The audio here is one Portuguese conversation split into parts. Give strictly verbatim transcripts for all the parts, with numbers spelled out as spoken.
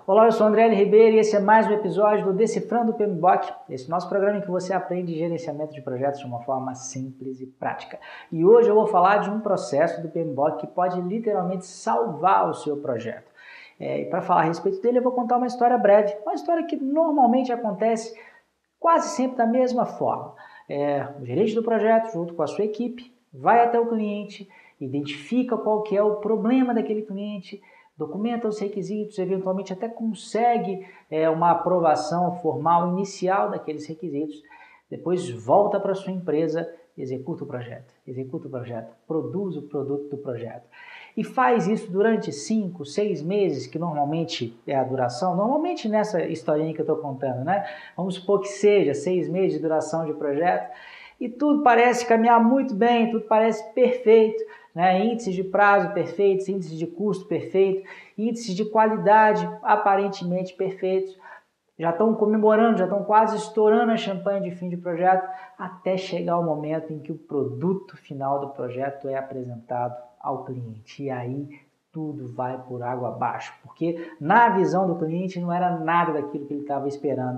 Olá, eu sou André L. Ribeiro e esse é mais um episódio do Decifrando o P M B O K, esse nosso programa em que você aprende gerenciamento de projetos de uma forma simples e prática. E hoje eu vou falar de um processo do P M B O K que pode literalmente salvar o seu projeto. É, e para falar a respeito dele, eu vou contar uma história breve, uma história que normalmente acontece quase sempre da mesma forma. É, o gerente do projeto, junto com a sua equipe, vai até o cliente, identifica qual que é o problema daquele cliente, documenta os requisitos, eventualmente até consegue é, uma aprovação formal inicial daqueles requisitos, depois volta para a sua empresa, executa o projeto, executa o projeto, produz o produto do projeto. E faz isso durante cinco, seis meses, que normalmente é a duração, normalmente nessa historinha que eu estou contando, né? Vamos supor que seja seis meses de duração de projeto, e tudo parece caminhar muito bem, tudo parece perfeito, né? Índices de prazo perfeitos, índices de custo perfeito, índices de qualidade aparentemente perfeitos. Já estão comemorando, já estão quase estourando a champanhe de fim de projeto, até chegar o momento em que o produto final do projeto é apresentado ao cliente. E aí tudo vai por água abaixo, porque na visão do cliente não era nada daquilo que ele estava esperando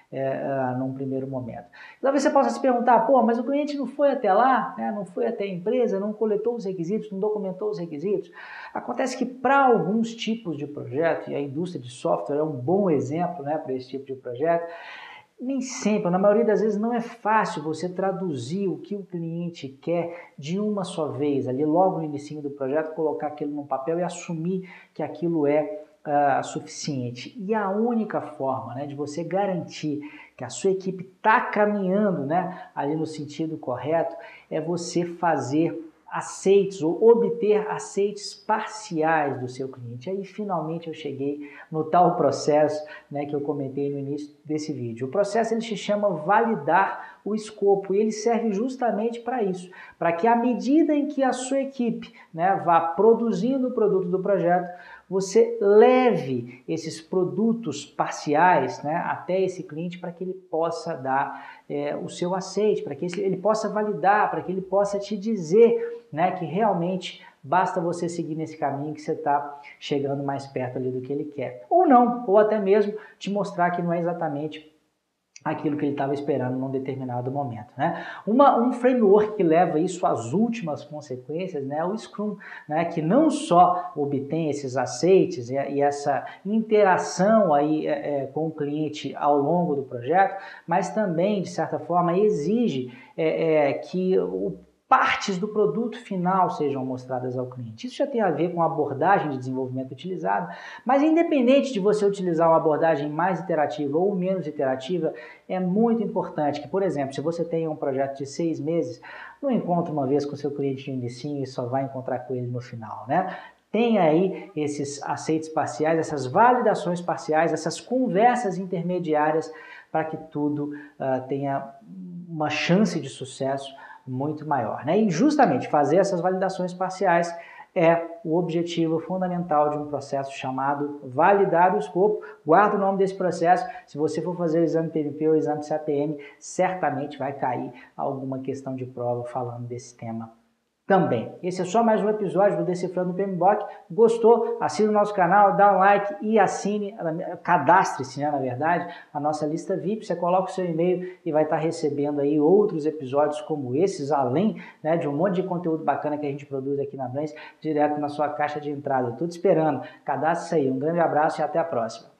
é, uh, num primeiro momento. Talvez você possa se perguntar, pô, mas o cliente não foi até lá, né? Não foi até a empresa, não coletou os requisitos, não documentou os requisitos. Acontece que para alguns tipos de projeto, e a indústria de software é um bom exemplo, né, para esse tipo de projeto, nem sempre, na maioria das vezes não é fácil você traduzir o que o cliente quer de uma só vez, ali logo no início do projeto, colocar aquilo no papel e assumir que aquilo é uh, suficiente. E a única forma, né, de você garantir que a sua equipe está caminhando, né, ali no sentido correto é você fazer aceites ou obter aceites parciais do seu cliente. Aí finalmente eu cheguei no tal processo, né, que eu comentei no início desse vídeo. O processo ele se chama validar o escopo e ele serve justamente para isso, para que à medida em que a sua equipe, né, vá produzindo o produto do projeto, você leve esses produtos parciais, né, até esse cliente para que ele possa dar é, o seu aceite, para que ele possa validar, para que ele possa te dizer, né, que realmente basta você seguir nesse caminho que você está chegando mais perto ali do que ele quer. Ou não, ou até mesmo te mostrar que não é exatamente aquilo que ele estava esperando num determinado momento, né? Uma, um framework que leva isso às últimas consequências, né, é o Scrum, né, que não só obtém esses aceites e, e essa interação aí é, é, com o cliente ao longo do projeto, mas também, de certa forma, exige é, é, que o partes do produto final sejam mostradas ao cliente. Isso já tem a ver com a abordagem de desenvolvimento utilizada, mas independente de você utilizar uma abordagem mais iterativa ou menos iterativa, é muito importante que, por exemplo, se você tem um projeto de seis meses, não encontre uma vez com o seu cliente no inicinho e só vai encontrar com ele no final, né? Tem aí esses aceites parciais, essas validações parciais, essas conversas intermediárias para que tudo uh, tenha uma chance de sucesso muito maior, né? E justamente fazer essas validações parciais é o objetivo fundamental de um processo chamado validar o escopo. Guarda o nome desse processo. Se você for fazer o exame P M P ou o exame C A P M, certamente vai cair alguma questão de prova falando desse tema também. Esse é só mais um episódio do Decifrando o P M B O K. Gostou? Assine o nosso canal, dá um like e assine, cadastre-se, né, na verdade, a nossa lista V I P. Você coloca o seu e-mail e vai estar recebendo aí outros episódios como esses, além, né, de um monte de conteúdo bacana que a gente produz aqui na Blens, direto na sua caixa de entrada. Eu estou te esperando. Cadastre-se aí. Um grande abraço e até a próxima.